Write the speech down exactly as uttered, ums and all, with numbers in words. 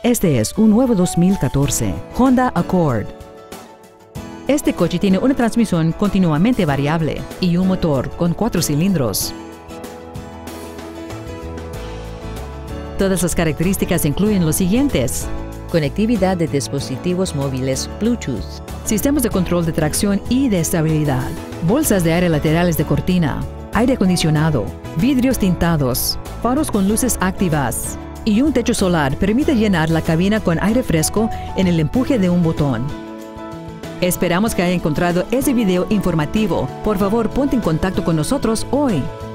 Este es un nuevo dos mil catorce Honda Accord. Este coche tiene una transmisión continuamente variable y un motor con cuatro cilindros. Todas las características incluyen los siguientes: conectividad de dispositivos móviles Bluetooth, sistemas de control de tracción y de estabilidad, bolsas de aire laterales de cortina, aire acondicionado, vidrios tintados, faros con luces activas y un techo solar permite llenar la cabina con aire fresco en el empuje de un botón. Esperamos que haya encontrado ese video informativo. Por favor, ponte en contacto con nosotros hoy.